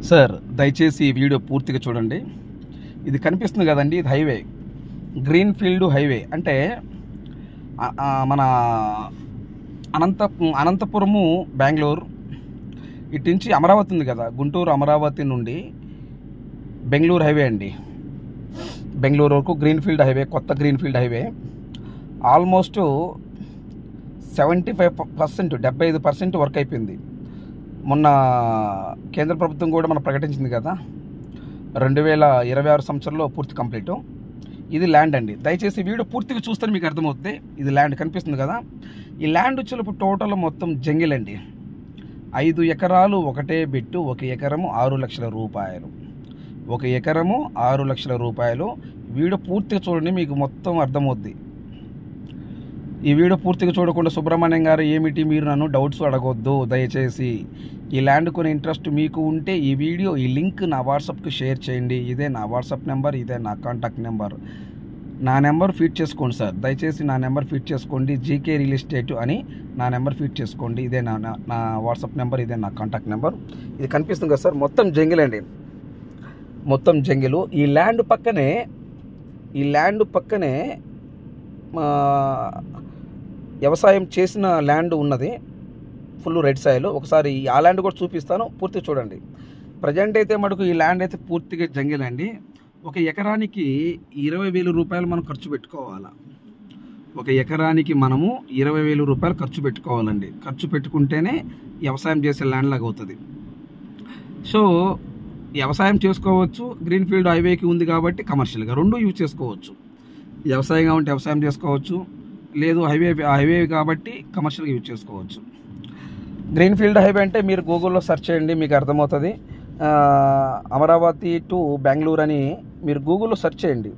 Sir దయచేసి ఈ video పూర్తిగా చూడండి. ఇది కనిపిస్తుంది కదండి, ఇది హైవే, గ్రీన్ ఫీల్డ్ హైవే. అంటే మన అనంతపురము బెంగళూరు ఇటు నుంచి అమరావతి ఉంది కదా, గుంటూరు అమరావతి నుండి బెంగళూరు హైవే అండి. బెంగళూరు వరకు గ్రీన్ ఫీల్డ్ హైవే, కొత్త greenfield highway. Almost 75%, 75% work అయిపోయింది. మొన్న కేంద్ర ప్రభుత్వం కూడా మనం ప్రకటించింది కదా, 2026 సంవత్సరంలో పూర్తి కంప్లీట్. ఇది ల్యాండ్ అండి. దయచేసి వీడియో పూర్తిగా చూస్తే మీకు అర్థమవుతుంది. ఇది ల్యాండ్ కనిపిస్తుంది కదా, ఈ ల్యాండ్ వచ్చేటప్పుడు టోటల్ మొత్తం జంగిల్ అండి. 5 ఎకరాలు ఒకటే బిట్టు, 1 ఎకరము 6 లక్షల రూపాయలు. 1 ఎకరము 6 లక్షల రూపాయలు. వీడియో పూర్తిగా చూడండి, మీకు మొత్తం అర్థమవుద్ది. ఈ వీడియో పూర్తిగా చూడకుండా సుబ్రహ్మణ్యం గారు ఏమిటి మీరు నన్ను డౌట్స్ అడగొద్దు దయచేసి. ఈ ల్యాండ్ కొనే ఇంట్రెస్ట్ మీకు ఉంటే ఈ వీడియో, ఈ లింక్ నా వాట్సాప్కి షేర్ చేయండి. ఇదే నా వాట్సాప్ నెంబర్, ఇదే నా కాంటాక్ట్ నెంబర్. నా నెంబర్ ఫీడ్ చేసుకోండి సార్, దయచేసి నా నెంబర్ ఫీడ్ చేసుకోండి. జీకే రియల్ ఎస్టేట్ అని నా నెంబర్ ఫీడ్ చేసుకోండి. ఇదే నా వాట్సాప్ నెంబర్, ఇదే నా కాంటాక్ట్ నెంబర్. ఇది కనిపిస్తుంది కదా సార్, మొత్తం జంగిల్ అండి, మొత్తం జంగిలు. ఈ ల్యాండ్ పక్కనే వ్యవసాయం చేసిన ల్యాండ్ ఉన్నది, ఫుల్ రెడ్ సాయిల్. ఒకసారి ఆ ల్యాండ్ కూడా చూపిస్తాను, పూర్తిగా చూడండి. ప్రజెంట్ అయితే మటుకు ఈ ల్యాండ్ అయితే పూర్తిగా జంగిల్ అండి. 1 ఎకరానికి 20,000 రూపాయలు మనం ఖర్చు పెట్టుకోవాలి. 1 ఎకరానికి మనము 20,000 రూపాయలు ఖర్చు పెట్టుకోవాలండి. ఖర్చు పెట్టుకుంటేనే వ్యవసాయం చేసే ల్యాండ్ లాగా అవుతుంది. సో వ్యవసాయం చేసుకోవచ్చు, గ్రీన్ ఫీల్డ్ హైవేకి ఉంది కాబట్టి కమర్షియల్గా 2 యూజ్ చేసుకోవచ్చు. వ్యవసాయంగా ఉంటే వ్యవసాయం చేసుకోవచ్చు, లేదు హైవే కాబట్టి కమర్షియల్గా యూజ్ చేసుకోవచ్చు. గ్రీన్ ఫీల్డ్ హైవే అంటే మీరు గూగుల్లో సెర్చ్ చేయండి, మీకు అర్థమవుతుంది. అమరావతి టు బెంగళూరు అని మీరు గూగుల్లో సెర్చ్ చేయండి.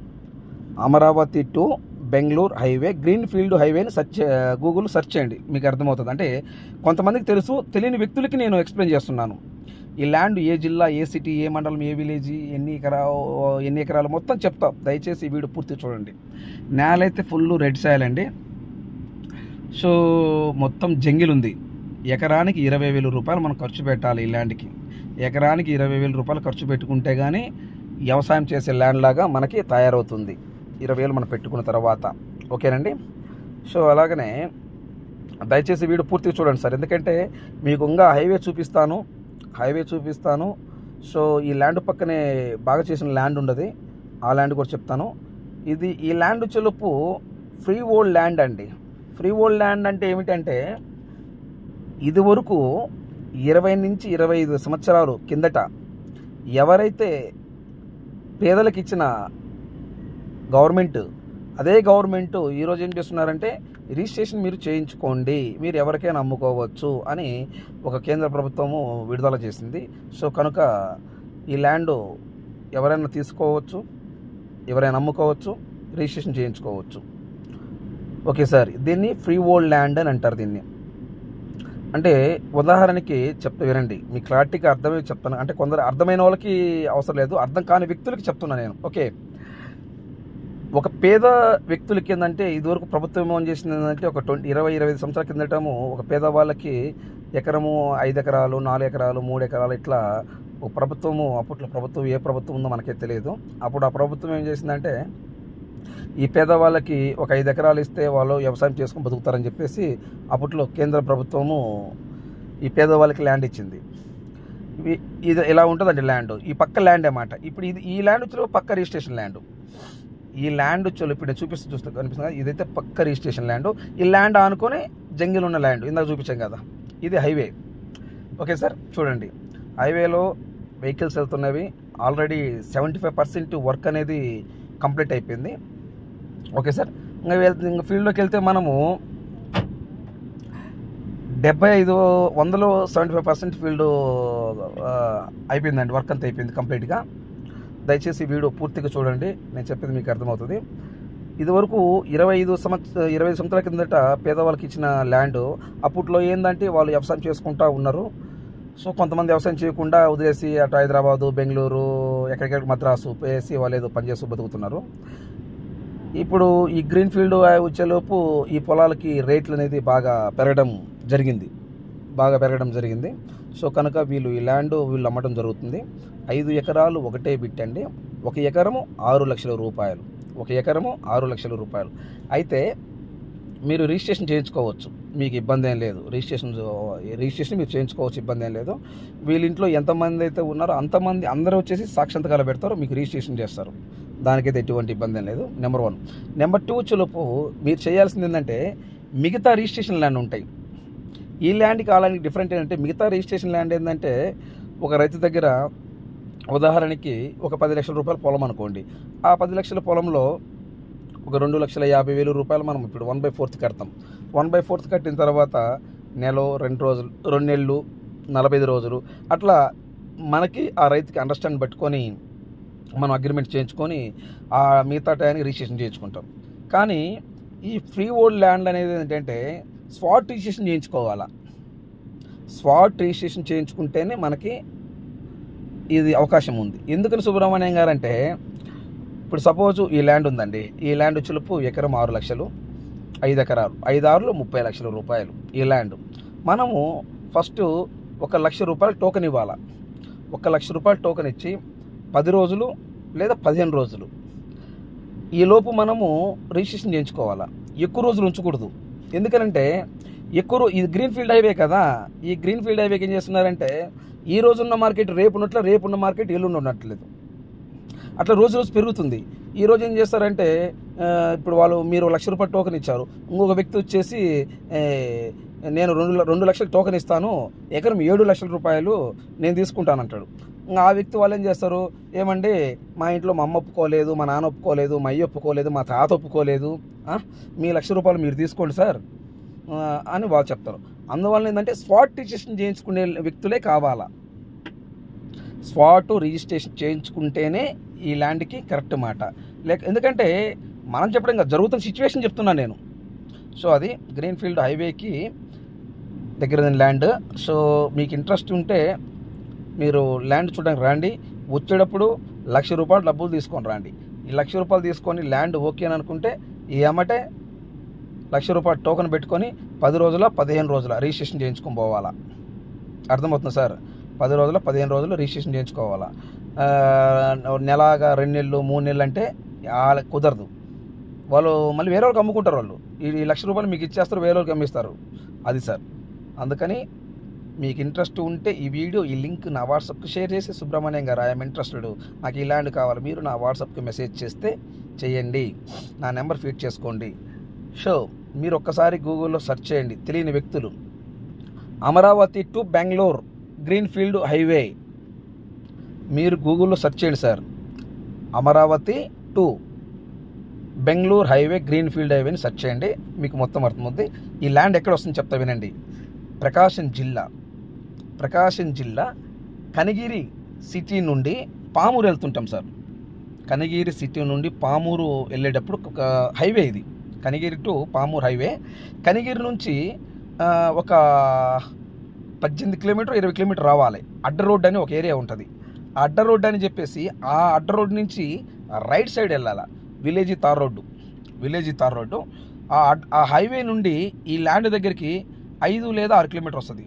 Amaravati to Bengaluru highway, greenfield హైవేని గూగుల్లో సెర్చ్ చేయండి, మీకు అర్థమవుతుంది. అంటే కొంతమందికి తెలుసు, తెలియని వ్యక్తులకి నేను ఎక్స్ప్లెయిన్ చేస్తున్నాను. ఈ ల్యాండ్ ఏ జిల్లా, ఏ సిటీ, ఏ మండలం, ఏ విలేజ్, ఎన్ని ఎకరాలు మొత్తం చెప్తా. దయచేసి ఈ వీడియో పూర్తిగా చూడండి. నేల అయితే ఫుల్ రెడ్ సాయిల్ అండి. సో మొత్తం జంగిల్ ఉంది. ఎకరానికి 20,000 రూపాయలు మనం ఖర్చు పెట్టాలి ఈ ల్యాండ్కి. ఎకరానికి 20,000 రూపాయలు ఖర్చు పెట్టుకుంటే కానీ వ్యవసాయం చేసే ల్యాండ్ లాగా మనకి తయారవుతుంది, 20,000 మనం పెట్టుకున్న తర్వాత. ఓకేనండి. సో అలాగనే దయచేసి వీడియో పూర్తిగా చూడండి సార్, ఎందుకంటే మీకు ఇంకా హైవే చూపిస్తాను. సో ఈ ల్యాండ్ పక్కనే బాగా చేసిన ల్యాండ్ ఉండదు, ఆ ల్యాండ్ కూడా చెప్తాను. ఈ ల్యాండ్ చెలుపు ఫ్రీ హోల్డ్ ల్యాండ్ అండి. ఫ్రీ హోల్డ్ ల్యాండ్ అంటే ఏమిటంటే, ఇది వరకు 20 నుంచి 25 సంవత్సరాలు కిందట ఎవరైతే పేదలకు ఇచ్చిన గవర్నమెంట్, అదే గవర్నమెంట్ ఈరోజు ఏం చేస్తున్నారంటే, రిజిస్ట్రేషన్ మీరు చేయించుకోండి, మీరు ఎవరికైనా అమ్ముకోవచ్చు అని ఒక కేంద్ర ప్రభుత్వము విడుదల చేసింది. సో కనుక ఈ ల్యాండ్ ఎవరైనా తీసుకోవచ్చు, ఎవరైనా అమ్ముకోవచ్చు, రిజిస్ట్రేషన్ చేయించుకోవచ్చు. ఓకే సార్, దీన్ని ఫ్రీ హోల్డ్ ల్యాండ్ అని అంటారు. దీన్ని అంటే ఉదాహరణకి చెప్తా వినండి, మీ క్లారిటీగా అర్థమై చెప్తాను. అంటే కొందరు అర్థమైన వాళ్ళకి అవసరం లేదు, అర్థం కాని వ్యక్తులకి చెప్తున్నా నేను. ఓకే, ఒక పేద వ్యక్తులకి ఏంటంటే, ఇదివరకు ప్రభుత్వం ఏం చేసింది ఏంటంటే, ఒక 20-25 సంవత్సరాల కిందటము ఒక పేదవాళ్ళకి ఎకరము 5 ఎకరాలు, 4 ఎకరాలు, 3 ఎకరాలు ఇట్లా ఒక ప్రభుత్వము, అప్పట్లో ప్రభుత్వం ఏ ప్రభుత్వం ఉందో మనకే తెలియదు. అప్పుడు ఆ ప్రభుత్వం ఏం చేసిందంటే, ఈ పేదవాళ్ళకి ఒక 5 ఎకరాలు ఇస్తే వాళ్ళు వ్యవసాయం చేసుకుని బతుకుతారని చెప్పేసి అప్పట్లో కేంద్ర ప్రభుత్వము ఈ పేదవాళ్ళకి ల్యాండ్ ఇచ్చింది. ఇది ఇలా ఉంటుందండి ల్యాండ్, ఈ పక్క ల్యాండ్ అన్నమాట. ఇప్పుడు ఈ ల్యాండ్ వచ్చి పక్క రిజిస్ట్రేషన్ ల్యాండ్. ఈ ల్యాండ్ వచ్చి ఇప్పుడు చూస్తే కనిపిస్తుంది కదా, ఇదైతే పక్క రిజిస్ట్రేషన్ ల్యాండ్. ఈ ల్యాండ్ ఆనుకొని జంగిల్ ఉన్న ల్యాండ్ ఇందాక చూపించాం కదా, ఇది హైవే. ఓకే సార్, చూడండి, హైవేలో వెహికల్స్ వెళ్తున్నవి. ఆల్రెడీ 75% వర్క్ అనేది కంప్లీట్ అయిపోయింది. ఓకే సార్, ఇంకా ఫీల్డ్లోకి వెళ్తే మనము 75-100లో 75% ఫీల్డ్ అయిపోయిందండి, వర్క్ అంతా అయిపోయింది కంప్లీట్గా. దయచేసి వీడియో పూర్తిగా చూడండి, నేను చెప్పేది మీకు అర్థమవుతుంది. ఇదివరకు 25 సంవత్సరాల కిందట పేదవాళ్ళకి ఇచ్చిన ల్యాండ్. అప్పట్లో ఏంటంటే వాళ్ళు వ్యవసాయం చేసుకుంటూ ఉన్నారు. సో కొంతమంది వ్యవసాయం చేయకుండా వదిలేసి అటు హైదరాబాదు, బెంగళూరు, ఎక్కడికెక్కడ మద్రాసు వేసి వాళ్ళు ఏదో పనిచేస్తూ బతుకుతున్నారు. ఇప్పుడు ఈ గ్రీన్ ఫీల్డ్ వచ్చేలోపు ఈ పొలాలకి రేట్లు అనేది బాగా పెరగడం జరిగింది. బాగా పెరగడం జరిగింది. సో కనుక వీళ్ళు అమ్మడం జరుగుతుంది. 5 ఎకరాలు ఒకటే బిట్ అండి. 1 ఎకరము 6 లక్షల రూపాయలు. 1 ఎకరము 6 లక్షల రూపాయలు. అయితే మీరు రిజిస్ట్రేషన్ చేయించుకోవచ్చు, మీకు ఇబ్బంది ఏం లేదు. రిజిస్ట్రేషన్ మీరు చేయించుకోవచ్చు, ఇబ్బంది ఏం లేదు. వీళ్ళ ఇంట్లో ఎంతమంది అయితే ఉన్నారో అంతమంది అందరూ వచ్చేసి సాక్షాంతకాలు పెడతారు, మీకు రిజిస్ట్రేషన్ చేస్తారు. దానికైతే ఎటువంటి ఇబ్బంది ఏం లేదు. నెంబర్ 1. నెంబర్ 2 చులుపు మీరు చేయాల్సింది ఏంటంటే, మిగతా రిజిస్ట్రేషన్ ల్యాండ్ ఉంటాయి. ఈ ల్యాండ్కి ఆ ల్యాండ్కి డిఫరెంట్ ఏంటంటే, మిగతా రిజిస్ట్రేషన్ ల్యాండ్ ఏంటంటే, ఒక రైతు దగ్గర ఉదాహరణకి ఒక 10 లక్షల రూపాయల పొలం అనుకోండి. ఆ 10 లక్షల పొలంలో ఒక 2,50,000 రూపాయలు మనం ఇప్పుడు 1/4 కడతాం. 1/4 కట్టిన తర్వాత నెల, 2 రోజులు, 2 నెలలు, 45 రోజులు అట్లా మనకి ఆ రైతుకి అండర్స్టాండ్ పెట్టుకొని మనం అగ్రిమెంట్ చేయించుకొని ఆ మిగతా టైంకి రిజిస్ట్రేషన్ చేయించుకుంటాం. కానీ ఈ ఫ్రీ హోల్డ్ ల్యాండ్ అనేది ఏంటంటే స్పాట్ రిజిస్ట్రేషన్ చేయించుకోవాలా. స్పాట్ రిజిస్ట్రేషన్ చేయించుకుంటేనే మనకి ఇది అవకాశం ఉంది. ఎందుకని సుబ్రహ్మణ్యం గారు అంటే, ఇప్పుడు సపోజు ఈ ల్యాండ్ ఉందండి. ఈ ల్యాండ్ చులుపు ఎకరం 6 లక్షలు, 5 ఎకరాలు, 5 6లు 30 లక్షల రూపాయలు ఈ ల్యాండ్. మనము ఫస్ట్ 1 లక్ష రూపాయలు టోకెన్ ఇవ్వాలా. 1 లక్ష రూపాయలు టోకెన్ ఇచ్చి 10 రోజులు లేదా 15 రోజులు ఈలోపు మనము రిజిస్ట్రేషన్ చేయించుకోవాలా. ఎక్కువ రోజులు ఉంచకూడదు. ఎందుకనంటే ఇది గ్రీన్ ఫీల్డ్ హైవే కదా. ఈ గ్రీన్ ఫీల్డ్ హైవేకి ఏం చేస్తున్నారంటే, ఈ రోజున్న మార్కెట్ రేపున్న మార్కెట్ ఎల్లుండి ఉన్నట్లేదు. అట్లా రోజు పెరుగుతుంది. ఈ రోజు ఏం చేస్తారంటే, ఇప్పుడు మీరు 1 లక్ష రూపాయలు టోకెన్ ఇచ్చారు, ఇంకొక వ్యక్తి వచ్చేసి నేను 2 లక్షల టోకెన్ ఇస్తాను, ఎకరం 7 లక్షల రూపాయలు నేను తీసుకుంటానంటాడు. ఆ వ్యక్తి వాళ్ళు ఏం చేస్తారు, ఏమండి మా ఇంట్లో మా అమ్మ ఒప్పుకోలేదు, మా నాన్న ఒప్పుకోలేదు, మా అయ్య ఒప్పుకోలేదు, మా తాత ఒప్పుకోలేదు, మీ 1 లక్ష రూపాయలు మీరు తీసుకోండి సార్ అని వాళ్ళు చెప్తారు. అందువల్ల ఏంటంటే స్పాట్ రిజిస్ట్రేషన్ చేయించుకునే వ్యక్తులే కావాలా. స్పాట్ రిజిస్ట్రేషన్ చేయించుకుంటేనే ఈ ల్యాండ్కి కరెక్ట్ మాట. ఎందుకంటే మనం చెప్పడం కాదు, జరుగుతున్న సిచ్యువేషన్ చెప్తున్నాను నేను. సో అది గ్రీన్ ఫీల్డ్ హైవేకి దగ్గర ల్యాండ్. సో మీకు ఇంట్రెస్ట్ ఉంటే మీరు ల్యాండ్ చూడడానికి రండి. వచ్చేటప్పుడు 1 లక్ష రూపాయలు డబ్బులు తీసుకొని రండి. ఈ 1 లక్ష రూపాయలు తీసుకొని ల్యాండ్ ఓకే అని అనుకుంటే ఈ అమ్మటే 1 లక్ష రూపాయలు టోకెన్ పెట్టుకొని 10 రోజుల 15 రోజుల రిజిస్ట్రేషన్ చేయించుకొని పోవాలా. అర్థమవుతుంది సార్? 10 రోజుల 15 రోజులు రిజిస్ట్రేషన్ చేయించుకోవాలా. నెలగా 2 నెలలు 3 నెలలు అంటే కుదరదు. వాళ్ళు మళ్ళీ వేరే వాళ్ళకి అమ్ముకుంటారు. వాళ్ళు ఈ 1 లక్ష రూపాయలు మీకు ఇచ్చేస్తారు, వేరే వాళ్ళకి అమ్మిస్తారు. అది సార్. అందుకని మీకు ఇంట్రెస్ట్ ఉంటే ఈ వీడియో, ఈ లింక్ నా వాట్సాప్కి షేర్ చేసి, సుబ్రహ్మణ్యం గారు ఐఎమ్ ఇంట్రెస్టెడ్, నాకు ఈ ల్యాండ్ కావాలి, మీరు నా వాట్సాప్కి మెసేజ్ చేస్తే చేయండి, నా నెంబర్ ఫీడ్ చేసుకోండి. సో మీరు ఒక్కసారి గూగుల్లో సెర్చ్ చేయండి, తెలియని వ్యక్తులు, Amaravati to Bengaluru greenfield highway. మీరు గూగుల్లో సెర్చ్ చేయండి sir, Amaravati to Bengaluru highway greenfield హైవేని సెర్చ్ చేయండి, మీకు మొత్తం అర్థమవుతుంది. ఈ ల్యాండ్ ఎక్కడ వస్తుందో చెప్తా వినండి. ప్రకాశం జిల్లా కనిగిరి సిటీ నుండి పామూరు వెళ్తుంటాం సార్. కనిగిరి సిటీ నుండి పామూరు వెళ్ళేటప్పుడు ఒక హైవే ఇది, కనిగిరి టు పామూరు హైవే. కనిగిరి నుంచి ఒక 18 కిలోమీటర్ 20 కిలోమీటర్ రావాలి. అడ్డ రోడ్ అని ఒక ఏరియా ఉంటుంది. ఆ అడ్డ రోడ్ అని చెప్పేసి ఆ అడ్డ రోడ్ నుంచి రైట్ సైడ్ వెళ్ళాలి. విలేజీ తార్ రోడ్డు. ఆ హైవే నుండి ఈ ల్యాండ్ దగ్గరికి 5 లేదా 6 కిలోమీటర్ వస్తుంది.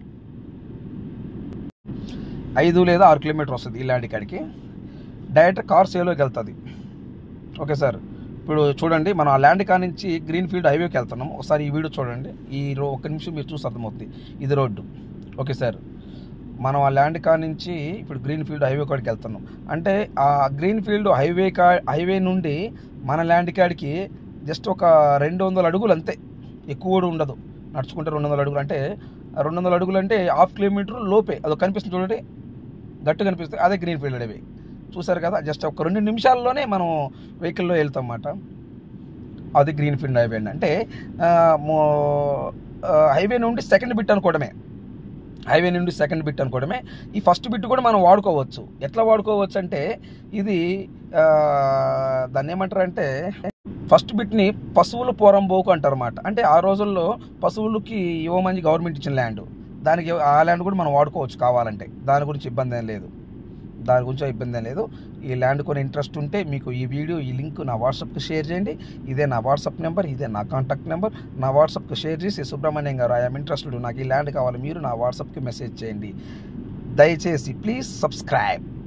5 లేదా 6 కిలోమీటర్ వస్తుంది ఈ ల్యాండ్ కాడికి. డైరెక్ట్ కార్ సేలోకి వెళ్తుంది. Okay sir. ఇప్పుడు చూడండి, మనం ఆ ల్యాండ్ కాడ నుంచి గ్రీన్ ఫీల్డ్ హైవేకి వెళ్తున్నాం. ఒకసారి ఈ వీడియో చూడండి. ఒక్క నిమిషం మీరు చూసి అర్థమవుతుంది. ఇది రోడ్డు. Okay sir. మనం ఆ ల్యాండ్ కాడ నుంచి ఇప్పుడు గ్రీన్ ఫీల్డ్ హైవే కాడికి వెళ్తున్నాం. అంటే ఆ గ్రీన్ ఫీల్డ్ హైవే నుండి మన ల్యాండ్ కాడికి జస్ట్ ఒక 200 అడుగులు అంతే, ఎక్కువ కూడా ఉండదు. నడుచుకుంటే 200 అడుగులు. అంటే 200 అడుగులు అంటే 1/2 కిలోమీటర్ లోపే. అది కనిపిస్తుంది చూడండి, గట్టు కనిపిస్తుంది, అదే గ్రీన్ ఫీల్డ్ హైవే. చూసారు కదా, జస్ట్ ఒక 2 నిమిషాల్లోనే మనం వెహికల్లో వెళ్తాం అన్నమాట. అది గ్రీన్ ఫీల్డ్ హైవే అండి. అంటే హైవే నుండి సెకండ్ బిట్ అనుకోవడమే. ఈ ఫస్ట్ బిట్ కూడా మనం వాడుకోవచ్చు. ఎట్లా వాడుకోవచ్చు అంటే, ఇది దాన్ని ఏమంటారంటే, ఫస్ట్ బిట్ని పశువుల పోరంబోకు అంటారు అన్నమాట. అంటే ఆ రోజుల్లో పశువులకి ఇవ్వమని గవర్నమెంట్ ఇచ్చిన ల్యాండ్, దానికి ఆ ల్యాండ్ కూడా మనం వాడుకోవచ్చు కావాలంటే, దాని గురించి ఇబ్బంది ఏం లేదు. దాని గురించి ఇబ్బంది లేదు. ఈ ల్యాండ్ కొని ఇంట్రెస్ట్ ఉంటే మీకు ఈ వీడియో ఈ లింక్ నా వాట్సాప్కి షేర్ చేయండి. ఇదే నా వాట్సాప్ నెంబర్, ఇదే నా కాంటాక్ట్ నెంబర్. నా వాట్సాప్కి షేర్ చేసి సుబ్రహ్మణ్యం గారు ఐఎమ్ ఇంట్రెస్టెడ్, నాకు ఈ ల్యాండ్ కావాలి, మీరు నా వాట్సాప్కి మెసేజ్ చేయండి. దయచేసి ప్లీజ్ సబ్స్క్రైబ్.